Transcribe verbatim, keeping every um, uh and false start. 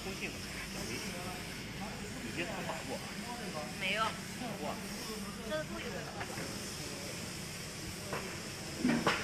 通信的小微信，你别他码过啊？ 没有， 过。 这是不有的。